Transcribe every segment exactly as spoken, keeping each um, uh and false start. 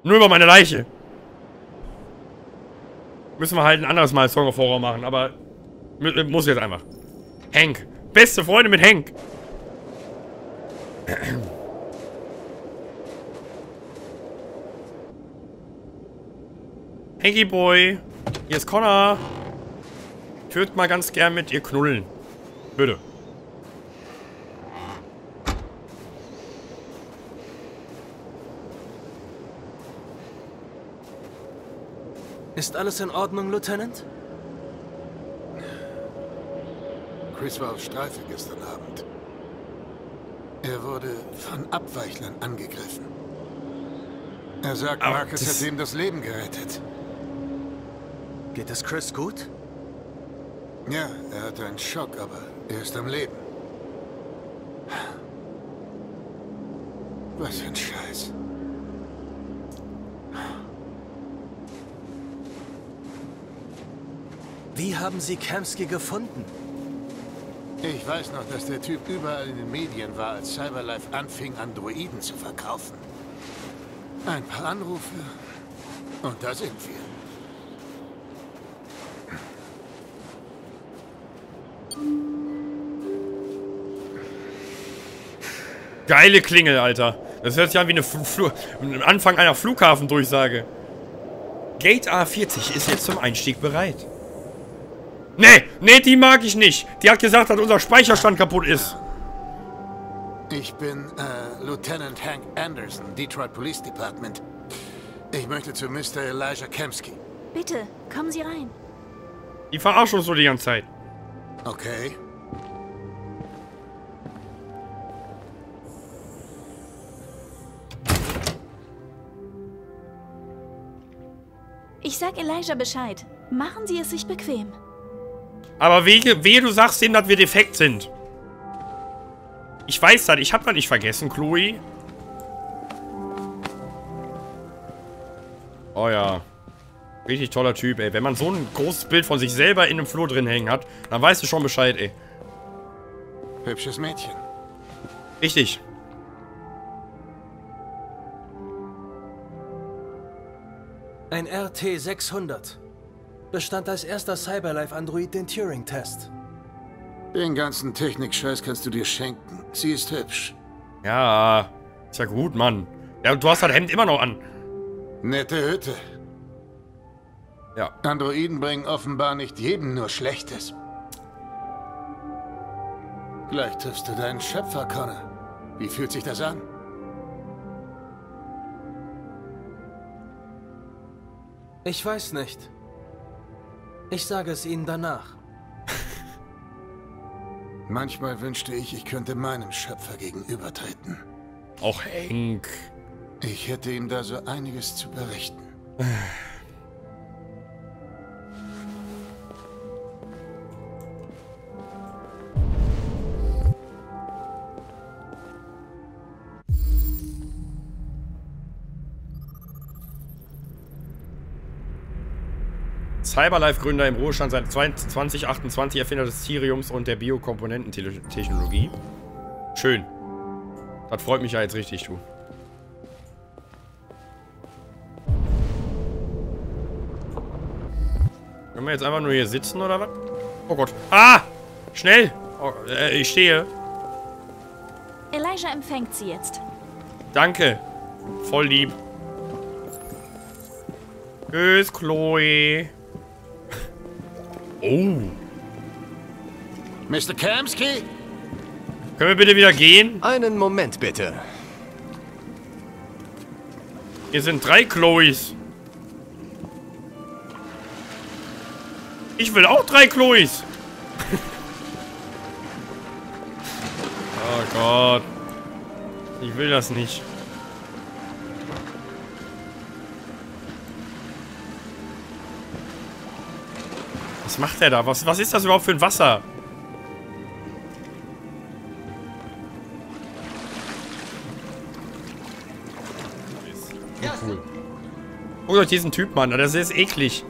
Nur über meine Leiche. Müssen wir halt ein anderes Mal Song of Horror machen, aber muss jetzt einfach. Hank. Beste Freunde mit Hank. Hanky Boy. Hier ist Connor. Ich würde mal ganz gern mit ihr knuddeln. Bitte. Ist alles in Ordnung, Lieutenant? Chris war auf Streife gestern Abend. Er wurde von Abweichlern angegriffen. Er sagt, Aber Marcus das- hat ihm das Leben gerettet. Geht es Chris gut? Ja, er hatte einen Schock, aber er ist am Leben. Was für ein Scheiß. Wie haben Sie Kamsky gefunden? Ich weiß noch, dass der Typ überall in den Medien war, als Cyberlife anfing, Androiden zu verkaufen. Ein paar Anrufe und da sind wir. Geile Klingel, Alter. Das hört sich an wie eine Fl Fl Anfang einer Flughafendurchsage. Gate A vierzig ist jetzt zum Einstieg bereit. Nee, nee, die mag ich nicht. Die hat gesagt, dass unser Speicherstand kaputt ist. Ich bin äh, Lieutenant Hank Anderson, Detroit Police Department. Ich möchte zu Mister Elijah Kamsky. Bitte, kommen Sie rein. Die verarschen uns so die ganze Zeit. Okay. Ich sag Elijah Bescheid. Machen Sie es sich bequem. Aber wehe, wehe, du sagst ihm, dass wir defekt sind. Ich weiß das, ich hab das nicht vergessen, Chloe. Oh ja. Richtig toller Typ, ey. Wenn man so ein großes Bild von sich selber in einem Flur drin hängen hat, dann weißt du schon Bescheid, ey. Hübsches Mädchen. Richtig. Ein R T sechshundert. Bestand als erster Cyberlife-Android den Turing-Test. Den ganzen Technik-Scheiß kannst du dir schenken. Sie ist hübsch. Ja, ist ja gut, Mann. Ja, du hast das Hemd immer noch an. Nette Hütte. Ja. Androiden bringen offenbar nicht jedem nur Schlechtes. Gleich triffst du deinen Schöpfer, Connor. Wie fühlt sich das an? Ich weiß nicht. Ich sage es Ihnen danach. Manchmal wünschte ich, ich könnte meinem Schöpfer gegenübertreten. Auch Hank. Ich hätte ihm da so einiges zu berichten. Cyberlife-Gründer im Ruhestand seit zwanzig achtundzwanzig, Erfinder des Thiriums und der Biokomponententechnologie. Schön. Das freut mich ja jetzt richtig, du. Können wir jetzt einfach nur hier sitzen, oder was? Oh Gott. Ah! Schnell! Oh, äh, ich stehe. Elijah empfängt Sie jetzt. Danke. Voll lieb. Tschüss, Chloe. Oh. Mister Kamsky? Können wir bitte wieder gehen? Einen Moment bitte. Hier sind drei Chloes. Ich will auch drei Chloes. Oh Gott. Ich will das nicht. Was macht er da? Was, was ist das überhaupt für ein Wasser? Oh, cool. Guckt euch diesen Typ an, das ist eklig.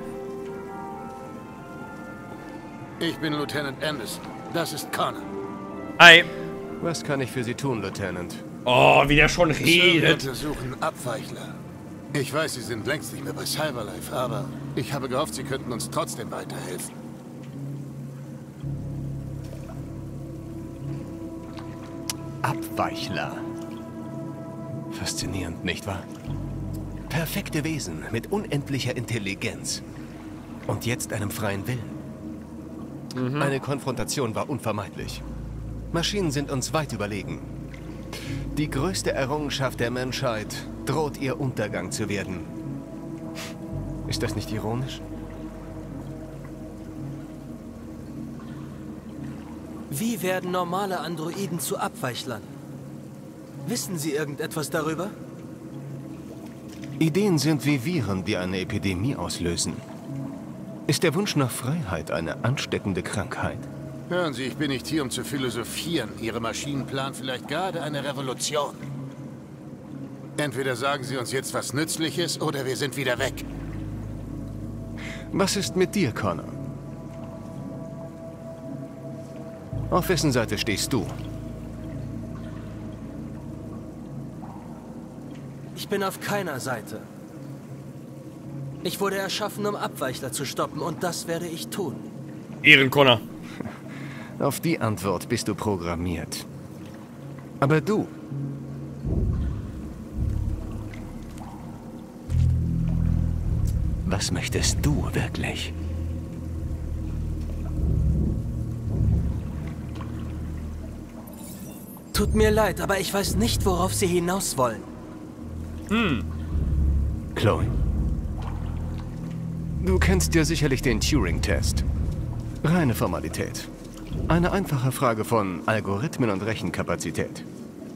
Ich bin Lieutenant Anderson. Das ist Connor. Hi. Was kann ich für Sie tun, Lieutenant? Oh, wie der schon Wir redet. untersuchen Abweichler. Ich weiß, Sie sind längst nicht mehr bei Cyberlife, aber ich habe gehofft, Sie könnten uns trotzdem weiterhelfen. Abweichler. Faszinierend, nicht wahr? Perfekte Wesen mit unendlicher Intelligenz. Und jetzt einem freien Willen. Mhm. Eine Konfrontation war unvermeidlich. Maschinen sind uns weit überlegen. Die größte Errungenschaft der Menschheit droht ihr Untergang zu werden. Ist das nicht ironisch? Wie werden normale Androiden zu Abweichlern? Wissen Sie irgendetwas darüber? Ideen sind wie Viren, die eine Epidemie auslösen. Ist der Wunsch nach Freiheit eine ansteckende Krankheit? Hören Sie, ich bin nicht hier, um zu philosophieren. Ihre Maschinen planen vielleicht gerade eine Revolution. Entweder sagen Sie uns jetzt was Nützliches, oder wir sind wieder weg. Was ist mit dir, Connor? Auf wessen Seite stehst du? Ich bin auf keiner Seite. Ich wurde erschaffen, um Abweichler zu stoppen, und das werde ich tun. Ehrenconnor. Auf die Antwort bist du programmiert. Aber du... Was möchtest du wirklich? Tut mir leid, aber ich weiß nicht, worauf Sie hinaus wollen. Hm. Chloe. Du kennst ja sicherlich den Turing-Test. Reine Formalität. Eine einfache Frage von Algorithmen und Rechenkapazität.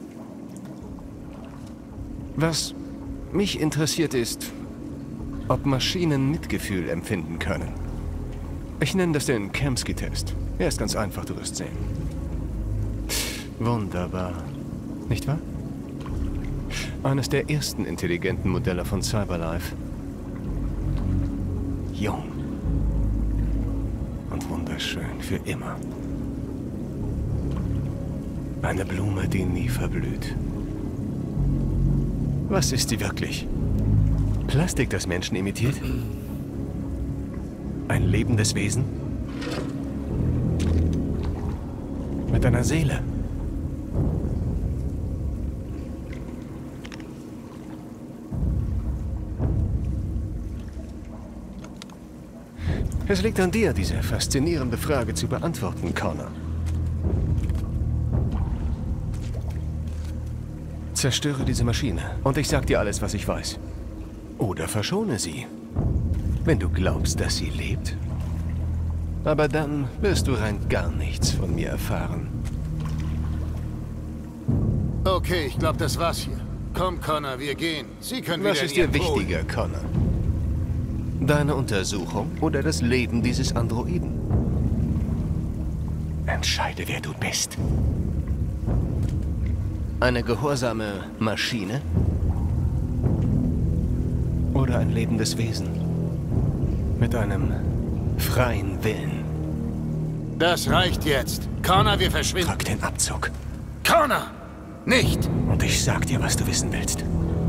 Was mich interessiert ist, ob Maschinen Mitgefühl empfinden können. Ich nenne das den Kamsky-Test. Er ist ganz einfach, du wirst sehen. Wunderbar. Nicht wahr? Eines der ersten intelligenten Modelle von Cyberlife. Jung. Und wunderschön für immer. Eine Blume, die nie verblüht. Was ist sie wirklich? Plastik, das Menschen imitiert? Ein lebendes Wesen? Mit einer Seele? Es liegt an dir, diese faszinierende Frage zu beantworten, Connor. Zerstöre diese Maschine und ich sag dir alles, was ich weiß. Oder verschone sie, wenn du glaubst, dass sie lebt. Aber dann wirst du rein gar nichts von mir erfahren. Okay, ich glaube, das war's hier. Komm, Connor, wir gehen. Sie können wieder Was ist in dir Ihren Pool. wichtiger, Connor? Deine Untersuchung oder das Leben dieses Androiden? Entscheide, wer du bist. Eine gehorsame Maschine? Oder ein lebendes Wesen? Mit einem freien Willen? Das reicht jetzt. Connor, wir verschwinden. Drück den Abzug. Connor! Nicht! Und ich sag dir, was du wissen willst.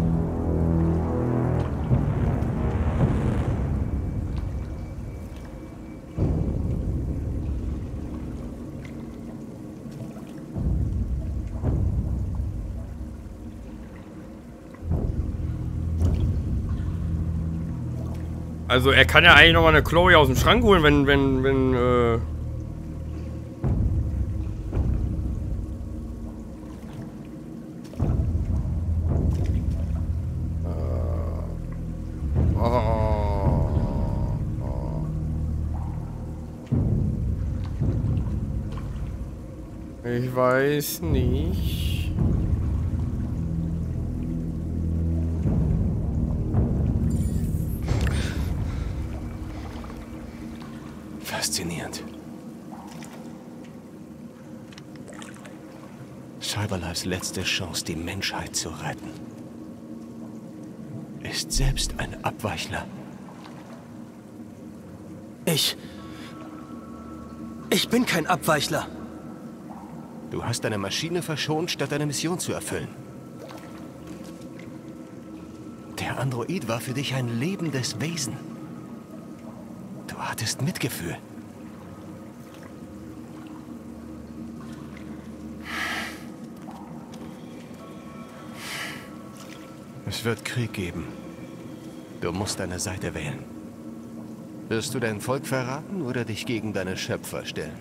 Also er kann ja eigentlich noch mal eine Chloe aus dem Schrank holen, wenn, wenn, wenn, äh... Oh. Oh. Ich weiß nicht. Faszinierend. Cyberlifes letzte Chance, die Menschheit zu retten, ist selbst ein Abweichler. Ich... Ich bin kein Abweichler. Du hast deine Maschine verschont, statt deine Mission zu erfüllen. Der Der Android war für dich ein lebendes Wesen. Du hattest Mitgefühl. Es wird Krieg geben. Du musst deine Seite wählen. Wirst du dein Volk verraten oder dich gegen deine Schöpfer stellen?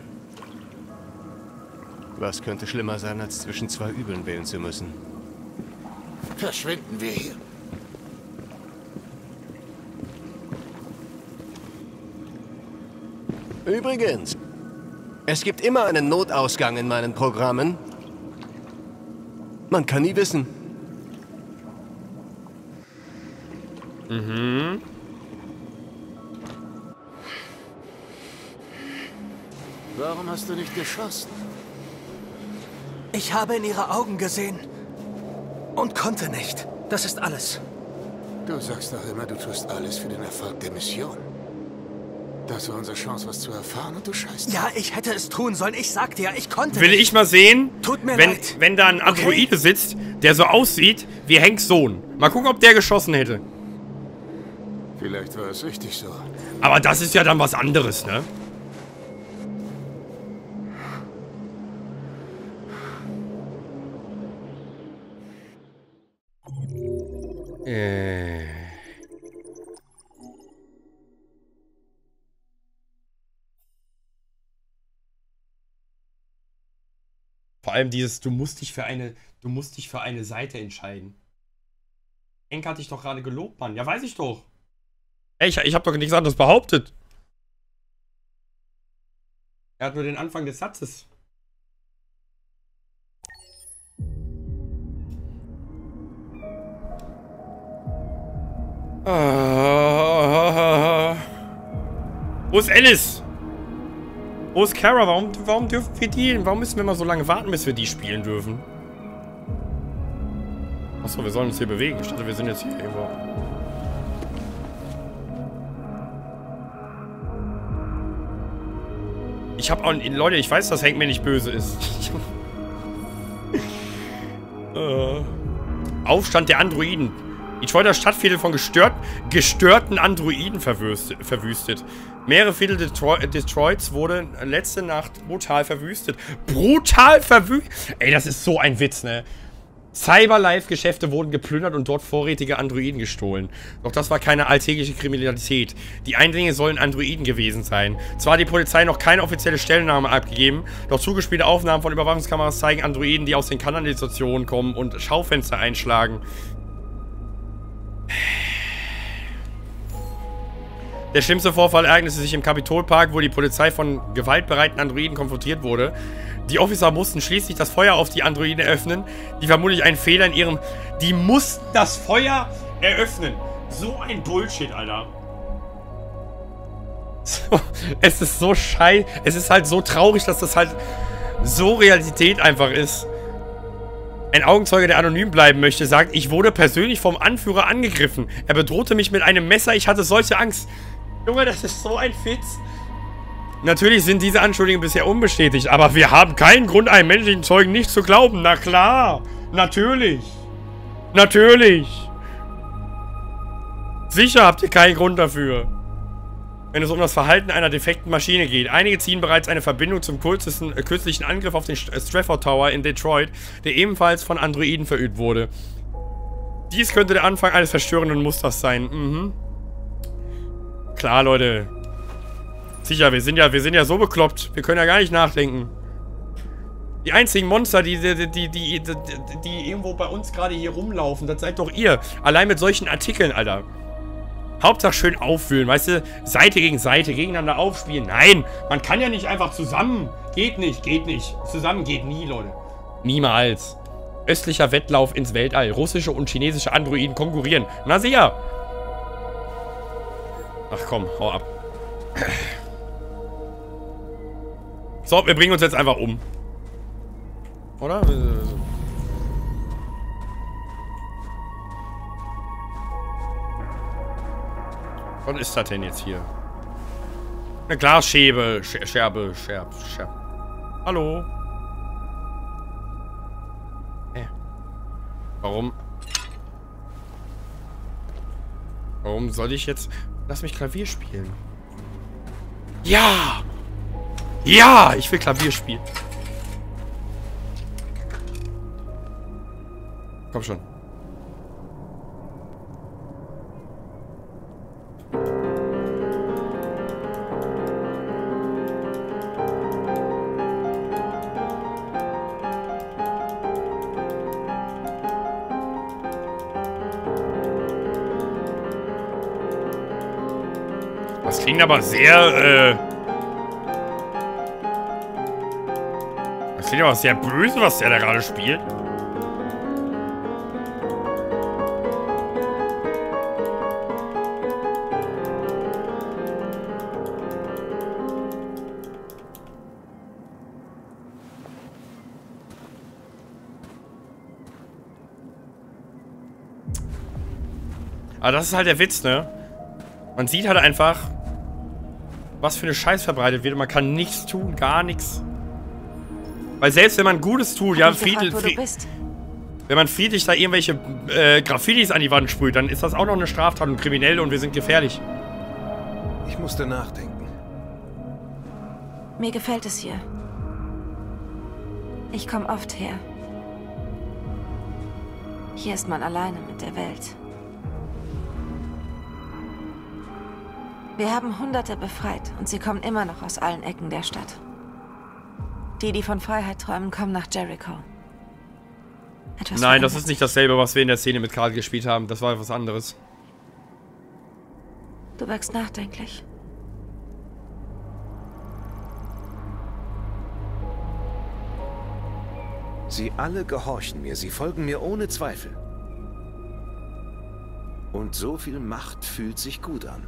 Was könnte schlimmer sein, als zwischen zwei Übeln wählen zu müssen? Verschwinden wir hier. Übrigens, es gibt immer einen Notausgang in meinen Programmen. Man kann nie wissen. Mhm. Warum hast du nicht geschossen? Ich habe in ihre Augen gesehen und konnte nicht. Das ist alles. Du sagst doch immer, du tust alles für den Erfolg der Mission. Das war unsere Chance, was zu erfahren, und du scheißt. Ja, ich hätte es tun sollen. Ich sag dir, ich konnte Will nicht. ich mal sehen, Tut mir wenn, leid. wenn da ein Androide Okay. sitzt, der so aussieht wie Hanks Sohn. Mal gucken, ob der geschossen hätte. Vielleicht war es richtig so. Aber das ist ja dann was anderes, ne? Äh. Vor allem dieses, du musst dich für eine, du musst dich für eine Seite entscheiden. Henk hat dich doch gerade gelobt, Mann. Ja, weiß ich doch. Ey, ich, ich hab doch nichts anderes behauptet. Er hat nur den Anfang des Satzes. Ah. Wo ist Alice? Wo ist Kara? Warum, warum dürfen wir die? Warum müssen wir mal so lange warten, bis wir die spielen dürfen? Achso, wir sollen uns hier bewegen. Ich dachte, wir sind jetzt hier irgendwo. Ich hab auch... Leute, ich weiß, dass Hank mir nicht böse ist. äh. Aufstand der Androiden. Detroiter Stadtviertel von gestört, gestörten Androiden verwüstet, verwüstet. Mehrere Viertel Detro Detroits wurde letzte Nacht brutal verwüstet. Brutal verwüstet? Ey, das ist so ein Witz, ne? Cyberlife-Geschäfte wurden geplündert und dort vorrätige Androiden gestohlen. Doch das war keine alltägliche Kriminalität. Die Eindringlinge sollen Androiden gewesen sein. Zwar hat die Polizei noch keine offizielle Stellungnahme abgegeben, doch zugespielte Aufnahmen von Überwachungskameras zeigen Androiden, die aus den Kanalisationen kommen und Schaufenster einschlagen. Der schlimmste Vorfall ereignete sich im Kapitolpark, wo die Polizei von gewaltbereiten Androiden konfrontiert wurde. Die Officer mussten schließlich das Feuer auf die Androiden eröffnen, die vermutlich einen Fehler in ihrem... Die mussten das Feuer eröffnen. So ein Bullshit, Alter. So, es ist so scheiße. Es ist halt so traurig, dass das halt so Realität einfach ist. Ein Augenzeuge, der anonym bleiben möchte, sagt, ich wurde persönlich vom Anführer angegriffen. Er bedrohte mich mit einem Messer, ich hatte solche Angst. Junge, das ist so ein Fitz. Natürlich sind diese Anschuldigungen bisher unbestätigt, aber wir haben keinen Grund, einem menschlichen Zeugen nicht zu glauben. Na klar, natürlich. Natürlich. Sicher habt ihr keinen Grund dafür. Wenn es um das Verhalten einer defekten Maschine geht. Einige ziehen bereits eine Verbindung zum kürzesten, äh, kürzlichen Angriff auf den Stratford Tower in Detroit, der ebenfalls von Androiden verübt wurde. Dies könnte der Anfang eines verstörenden Musters sein. Mhm. Klar, Leute. Sicher, wir sind ja, wir sind ja so bekloppt. Wir können ja gar nicht nachdenken. Die einzigen Monster, die, die, die, die, die, die irgendwo bei uns gerade hier rumlaufen, das seid doch ihr. Allein mit solchen Artikeln, Alter. Hauptsache schön aufwühlen, weißt du? Seite gegen Seite, gegeneinander aufspielen. Nein, man kann ja nicht einfach zusammen. Geht nicht, geht nicht. Zusammen geht nie, Leute. Niemals. Östlicher Wettlauf ins Weltall. Russische und chinesische Androiden konkurrieren. Na sicher. Ach komm, hau ab. So, wir bringen uns jetzt einfach um. Oder? Was ist das denn jetzt hier? Eine Glasscheibe. Scher Scherbe. Scherb. Scherb. Hallo? Äh. Warum? Warum soll ich jetzt... Lass mich Klavier spielen. Ja! Ja! Ich will Klavier spielen. Komm schon. Das klingt aber sehr, äh... Das klingt aber sehr böse, was der da gerade spielt. Aber das ist halt der Witz, ne? Man sieht halt einfach, was für eine Scheiß verbreitet wird. Und man kann nichts tun, gar nichts. Weil selbst wenn man Gutes tut, ja, friedlich, wenn man friedlich da irgendwelche äh, Graffitis an die Wand sprüht, dann ist das auch noch eine Straftat und kriminell und wir sind gefährlich. Ich musste nachdenken. Mir gefällt es hier. Ich komme oft her. Hier ist man alleine mit der Welt. Wir haben Hunderte befreit und sie kommen immer noch aus allen Ecken der Stadt. Die, die von Freiheit träumen, kommen nach Jericho. Etwas Nein, das ist nicht dasselbe, was wir in der Szene mit Karl gespielt haben. Das war etwas anderes. Du wirkst nachdenklich. Sie alle gehorchen mir, sie folgen mir ohne Zweifel. Und so viel Macht fühlt sich gut an.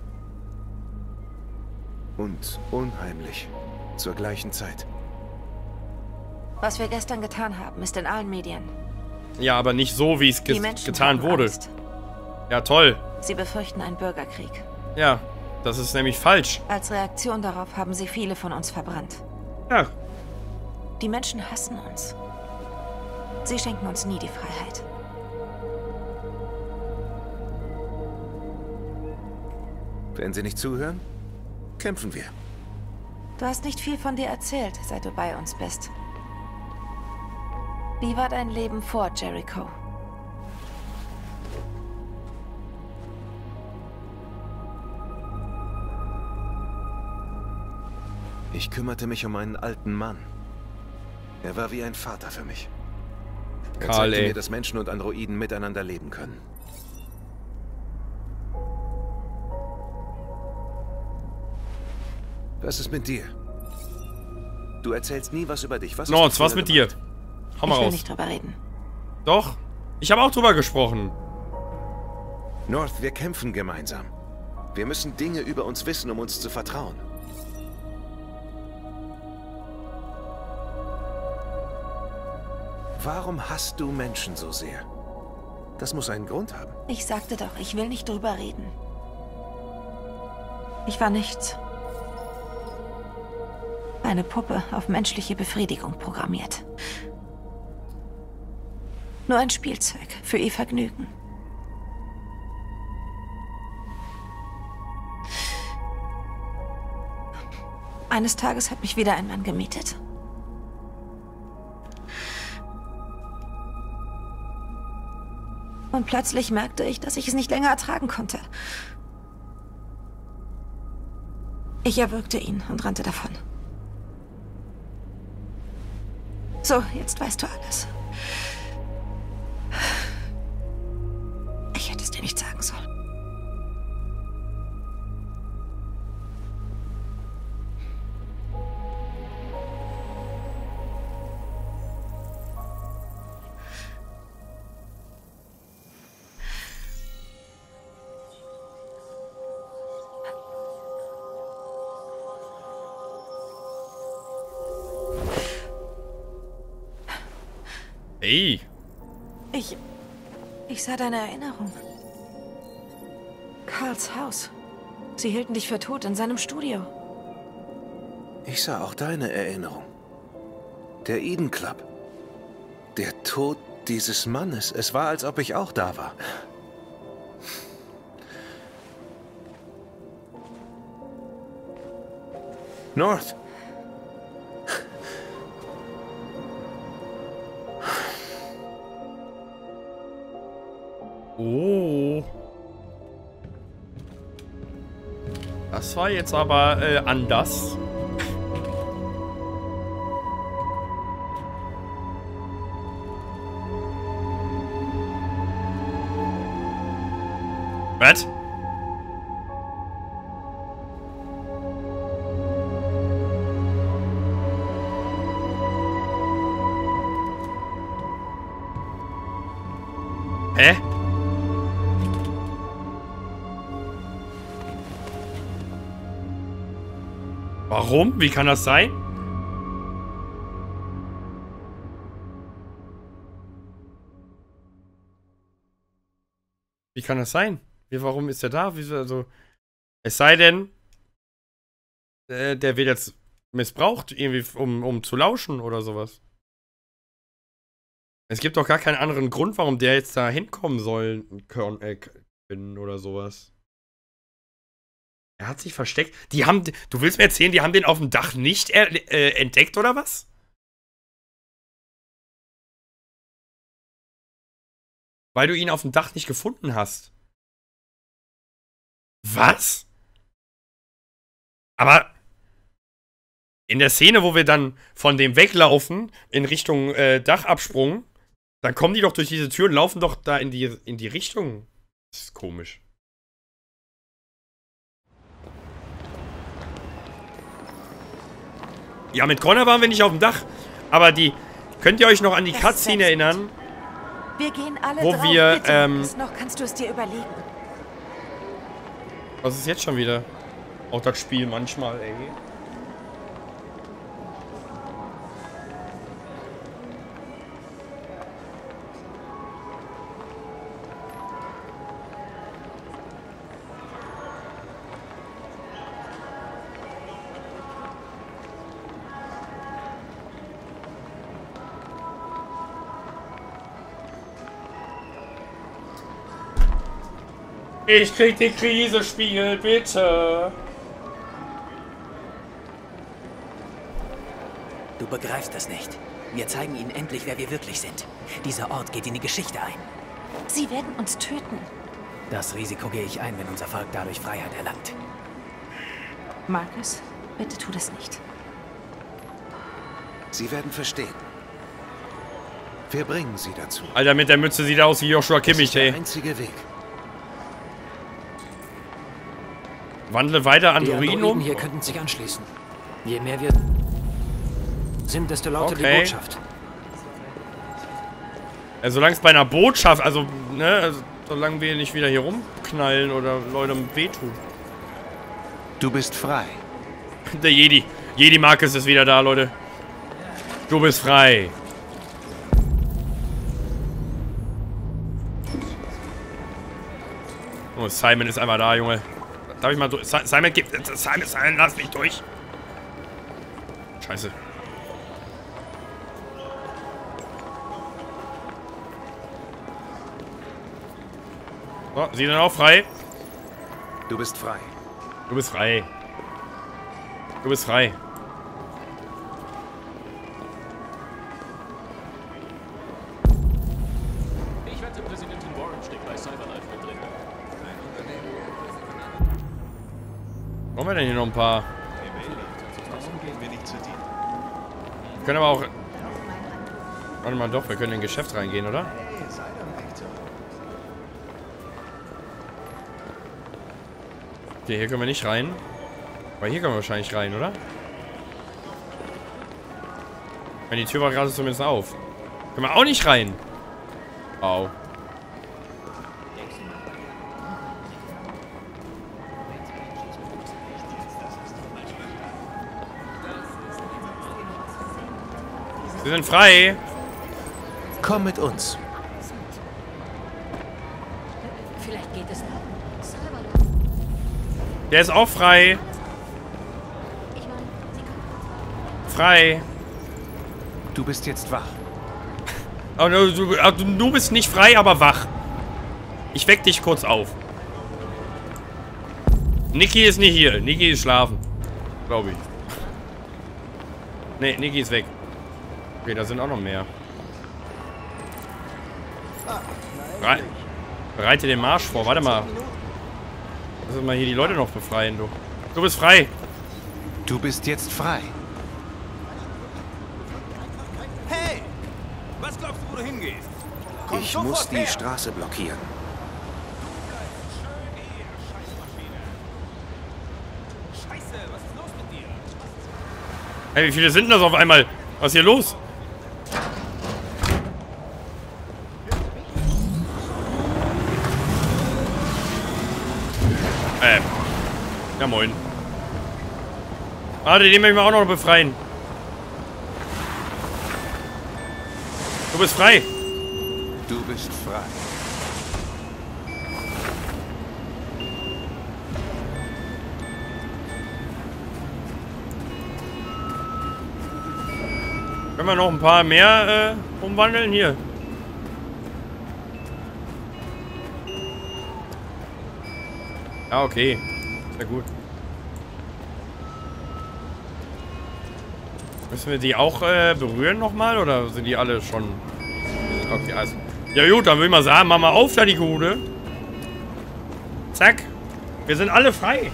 Und unheimlich zur gleichen Zeit. Was wir gestern getan haben, ist in allen Medien. Ja, aber nicht so, wie es ge getan wurde. Angst. Ja, toll. Sie befürchten einen Bürgerkrieg. Ja, das ist nämlich falsch. Als Reaktion darauf haben sie viele von uns verbrannt. Ja. Die Menschen hassen uns. Sie schenken uns nie die Freiheit. Wenn Sie nicht zuhören, kämpfen wir. Du hast nicht viel von dir erzählt, seit du bei uns bist. Wie war dein Leben vor Jericho? Ich kümmerte mich um einen alten Mann. Er war wie ein Vater für mich. Er Karl, zeigte ey. mir, dass Menschen und Androiden miteinander leben können. Was ist mit dir? Du erzählst nie was über dich. Was Nords, ist was mit dir? Hau mal Ich will raus. nicht drüber reden. Doch. Ich habe auch drüber gesprochen. North, wir kämpfen gemeinsam. Wir müssen Dinge über uns wissen, um uns zu vertrauen. Warum hasst du Menschen so sehr? Das muss einen Grund haben. Ich sagte doch, ich will nicht drüber reden. Ich war nichts. Eine Puppe auf menschliche Befriedigung programmiert. Nur ein Spielzeug für ihr Vergnügen. Eines Tages hat mich wieder ein Mann gemietet. Und plötzlich merkte ich, dass ich es nicht länger ertragen konnte. Ich erwürgte ihn und rannte davon. So, jetzt weißt du alles. Ich hätte es dir nicht sagen sollen. Ey. Ich... Ich sah deine Erinnerung. Karls Haus. Sie hielten dich für tot in seinem Studio. Ich sah auch deine Erinnerung. Der Eden Club. Der Tod dieses Mannes. Es war, als ob ich auch da war. North. Oh. Das war jetzt aber äh, anders. Was? Hä? Warum? Wie kann das sein? Wie kann das sein? Wie, warum ist er da? Wieso, also, es sei denn, äh, der wird jetzt missbraucht, irgendwie, um, um zu lauschen oder sowas. Es gibt doch gar keinen anderen Grund, warum der jetzt da hinkommen soll, können, äh, oder sowas. Er hat sich versteckt. Die haben, du willst mir erzählen, die haben den auf dem Dach nicht er, äh, entdeckt, oder was? Weil du ihn auf dem Dach nicht gefunden hast. Was? Aber in der Szene, wo wir dann von dem weglaufen, in Richtung äh, Dachabsprung, dann kommen die doch durch diese Tür und laufen doch da in die, in die Richtung. Das ist komisch. Ja, mit Connor waren wir nicht auf dem Dach. Aber die... Könnt ihr euch noch an die Cutscene erinnern? Wir gehen alle wo drauf, wir, bitte. ähm... Bis noch kannst du es dir überlegen. Was ist jetzt schon wieder? Auch das Spiel manchmal, ey. Ich krieg die Krise, Spiel, bitte. Du begreifst das nicht. Wir zeigen ihnen endlich, wer wir wirklich sind. Dieser Ort geht in die Geschichte ein. Sie werden uns töten. Das Risiko gehe ich ein, wenn unser Volk dadurch Freiheit erlangt. Marcus, bitte tu das nicht. Sie werden verstehen. Wir bringen sie dazu. Alter, mit der Mütze sieht er aus wie Joshua Kimmich, ey. Der einzige Weg. Wandle weiter Die Androiden Androiden um. hier könnten sich anschließen. Je mehr wir sind, desto lauter Okay. die Botschaft. Ja, solange es bei einer Botschaft, also, ne, also, solange wir nicht wieder hier rumknallen oder Leute wehtun. Du bist frei. Der Jedi. Jedi Marcus ist wieder da, Leute. Du bist frei. Oh, Simon ist einmal da, Junge. Darf ich mal durch? Simon, gib. Simon, Simon, lass mich durch. Scheiße. So, sie sind auch frei. Du bist frei. Du bist frei. Du bist frei. Ich wette, Präsidentin Warren steckt bei Cyberlife mit drin. Wollen wir denn hier noch ein paar? Wir können aber auch... Warte mal, doch, wir können in ein Geschäft reingehen, oder? Okay, hier können wir nicht rein. Aber hier können wir wahrscheinlich rein, oder? Wenn die Tür war gerade zumindest auf. Können wir auch nicht rein. Au. Sie sind frei. Komm mit uns. Vielleicht geht es noch. Der ist auch frei. Frei. Du bist jetzt wach. Oh, du, du, du bist nicht frei, aber wach. Ich weck dich kurz auf. Niki ist nicht hier. Niki ist schlafen. Glaube ich. Ne, Niki ist weg. Okay, da sind auch noch mehr. Bereit, bereite den Marsch vor. Warte mal. Lass uns mal hier die Leute noch befreien, du. Du bist frei. Du bist jetzt frei. Hey! Was glaubst du, wo du hingehst? Komm Ich sofort muss die her. Straße blockieren. Scheiße, was ist los mit dir? Hey, wie viele sind denn das auf einmal? Was ist hier los? Ähm. Ja, moin. Warte, den möchten wir auch noch befreien. Du bist frei. Du bist frei. Können wir noch ein paar mehr äh, umwandeln? Hier. Ja, okay. Sehr gut. Müssen wir die auch äh, berühren nochmal? Oder sind die alle schon... Okay, also... Ja gut, dann würde ich mal sagen, mach mal auf da die Gude. Zack. Wir sind alle frei.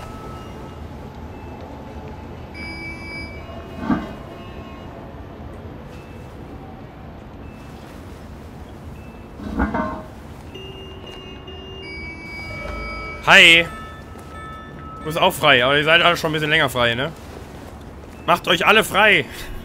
Hi. Du bist auch frei, aber ihr seid alle schon ein bisschen länger frei, ne? Macht euch alle frei.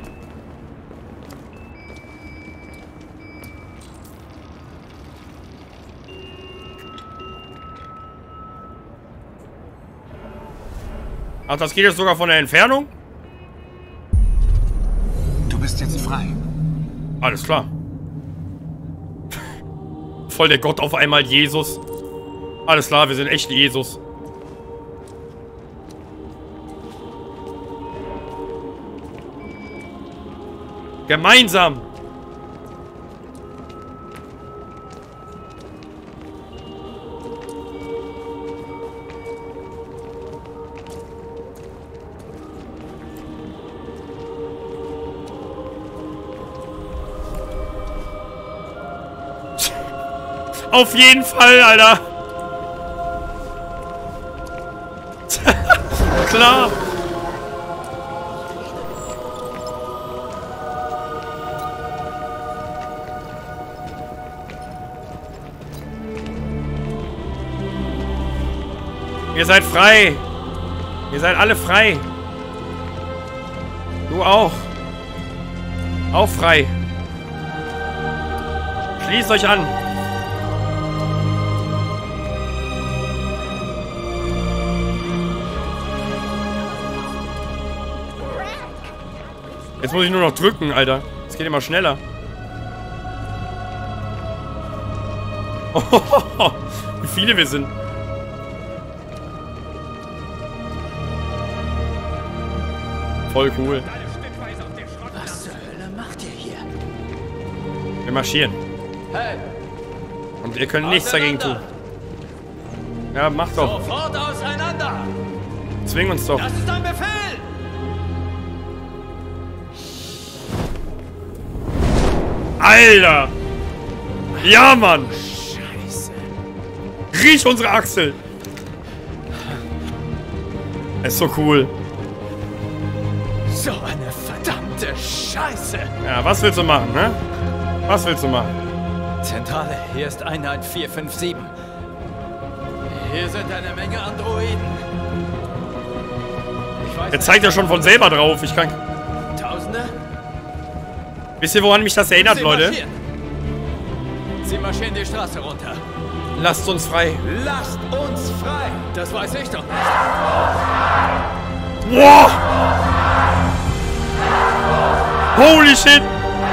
Ach, das geht jetzt sogar von der Entfernung? Du bist jetzt frei. Alles klar. Voll der Gott auf einmal, Jesus. Alles klar, wir sind echt Jesus. Gemeinsam. Auf jeden Fall, Alter. Klar. Ihr seid frei. Ihr seid alle frei. Du auch. Auch frei. Schließt euch an. Jetzt muss ich nur noch drücken, Alter. Es geht immer schneller. Oh, wie viele wir sind. Voll cool. Was zur Hölle macht ihr hier? Wir marschieren. Hey! Und ihr könnt nichts dagegen tun. Ja, macht doch. Sofort auseinander! Zwing uns doch. Das ist ein Befehl! Alter! Ja, Mann! Scheiße. Riech unsere Achsel! Ist so cool. So eine verdammte Scheiße! Ja, was willst du machen, ne? Was willst du machen? Zentrale, hier ist Einheit vier fünf sieben. Hier sind eine Menge Androiden. Ich weiß Er zeigt ja schon von selber drauf. Ich kann... Tausende? Wisst ihr, woran mich das erinnert, Sie Leute? marschieren. Sie marschieren die Straße runter. Lasst uns frei. Lasst uns frei! Das weiß ich doch nicht. Wow! Holy shit!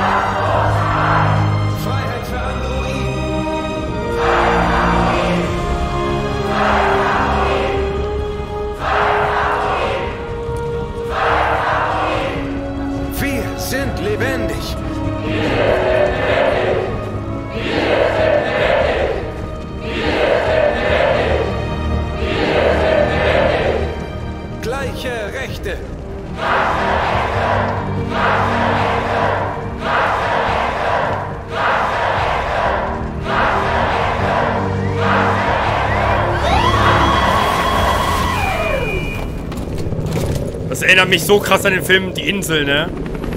Freiheit für Androiden! Wir sind lebendig. Gleiche Rechte. erinnert mich so krass an den Film Die Insel, ne?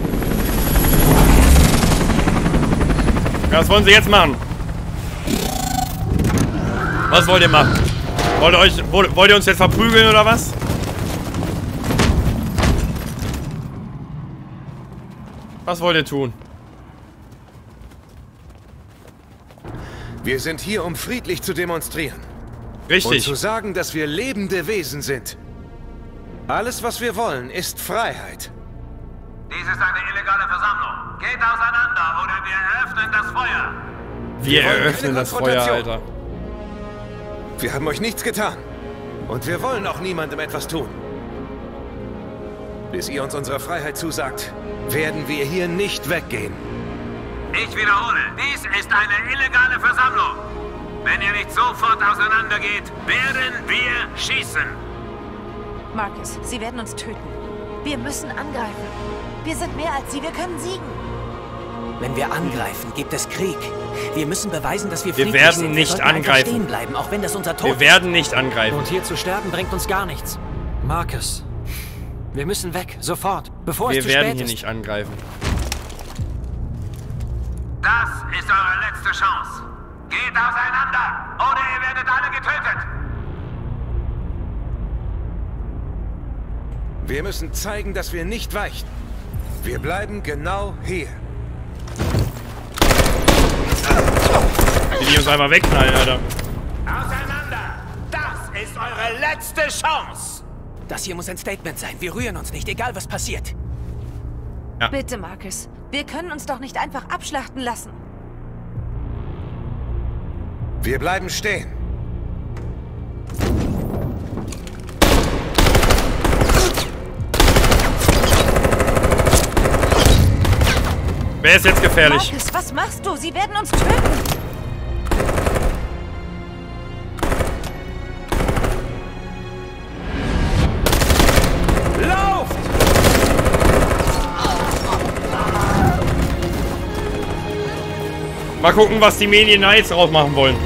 Ja, was wollen sie jetzt machen? Was wollt ihr machen? Wollt ihr, euch, wollt, wollt ihr uns jetzt verprügeln oder was? Was wollt ihr tun? Wir sind hier, um friedlich zu demonstrieren. Richtig. Und zu sagen, dass wir lebende Wesen sind. Alles, was wir wollen, ist Freiheit. Dies ist eine illegale Versammlung. Geht auseinander oder wir eröffnen das Feuer. Wir, wir eröffnen das Feuer, Alter. Wir haben euch nichts getan. Und wir wollen auch niemandem etwas tun. Bis ihr uns unsere Freiheit zusagt, werden wir hier nicht weggehen. Ich wiederhole, dies ist eine illegale Versammlung. Wenn ihr nicht sofort auseinandergeht, werden wir schießen. Marcus, sie werden uns töten. Wir müssen angreifen. Wir sind mehr als sie, wir können siegen. Wenn wir angreifen, gibt es Krieg. Wir müssen beweisen, dass wir Wir friedlich werden sind. nicht wir sollten einfach angreifen. stehen bleiben, auch wenn das unser Tod Wir werden nicht angreifen. Und hier zu sterben bringt uns gar nichts. Marcus, wir müssen weg, sofort, bevor Wir es zu werden spät hier ist. nicht angreifen. Das ist eure letzte Chance. Geht auseinander, oder ihr werdet alle getötet. Wir müssen zeigen, dass wir nicht weichen. Wir bleiben genau hier. Die, die uns einmal wegknallen, Alter. Auseinander! Das ist eure letzte Chance! Das hier muss ein Statement sein. Wir rühren uns nicht, egal was passiert. Ja. Bitte, Marcus. Wir können uns doch nicht einfach abschlachten lassen. Wir bleiben stehen. Wer ist jetzt gefährlich? Marcus, was machst du? Sie werden uns töten. Lauft! Mal gucken, was die Medien da jetzt draus machen wollen.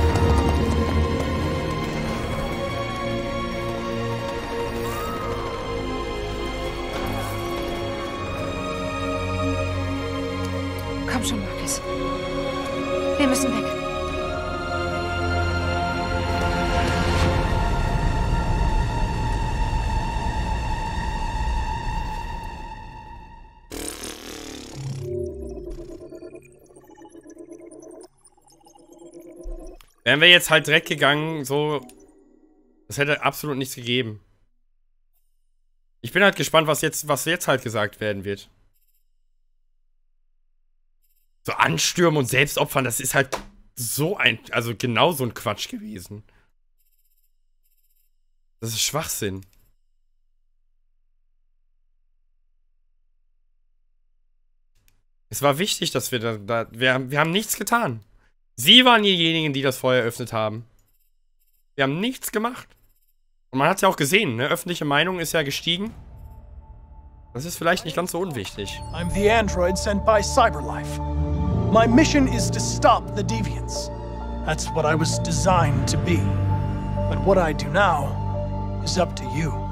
Komm schon, Marcus. Wir müssen weg. Wären wir jetzt halt direkt gegangen, so... Das hätte absolut nichts gegeben. Ich bin halt gespannt, was jetzt, was jetzt halt gesagt werden wird. So anstürmen und selbst opfern, das ist halt so ein... Also genau so ein Quatsch gewesen. Das ist Schwachsinn. Es war wichtig, dass wir da... da wir, wir haben nichts getan. Sie waren diejenigen, die das Feuer eröffnet haben. Wir haben nichts gemacht. Und man hat es ja auch gesehen, ne? Öffentliche Meinung ist ja gestiegen. Das ist vielleicht nicht ganz so unwichtig. I'm the android sent by Cyberlife. My mission is to stop the deviants. That's what I was designed to be. But what I do now is up to you.